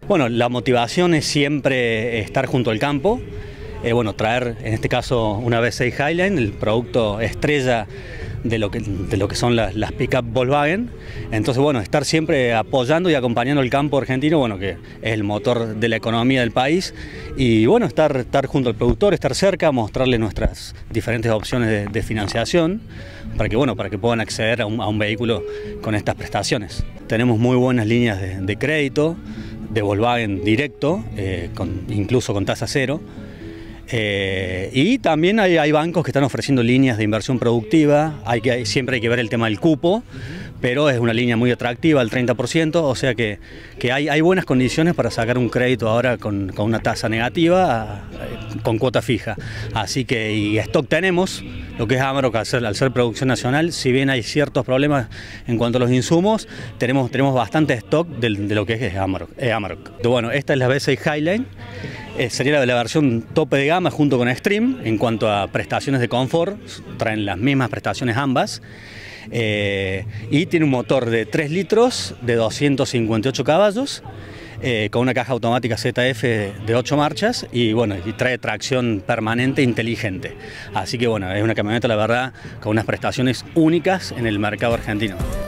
Bueno, la motivación es siempre estar junto al campo, traer en este caso una V6 Highline, el producto estrella de lo que son las pick-up Volkswagen. Entonces, bueno, estar siempre apoyando y acompañando el campo argentino, bueno, que es el motor de la economía del país, y bueno, estar junto al productor, estar cerca, mostrarle nuestras diferentes opciones de financiación para que puedan acceder a un vehículo con estas prestaciones. Tenemos muy buenas líneas de crédito, de Volkswagen directo, incluso con tasa cero. Y también hay bancos que están ofreciendo líneas de inversión productiva. Siempre hay que ver el tema del cupo, pero es una línea muy atractiva, al 30%, o sea que hay buenas condiciones para sacar un crédito ahora con una tasa negativa, con cuota fija. Así que, y stock tenemos, lo que es Amarok al ser producción nacional, si bien hay ciertos problemas en cuanto a los insumos, tenemos bastante stock de lo que es Amarok. Bueno, esta es la V6 Highline. Sería la versión tope de gama junto con Extreme en cuanto a prestaciones de confort, traen las mismas prestaciones ambas, y tiene un motor de 3 litros de 258 caballos, con una caja automática ZF de 8 marchas y trae tracción permanente inteligente. Así que bueno, es una camioneta, la verdad, con unas prestaciones únicas en el mercado argentino.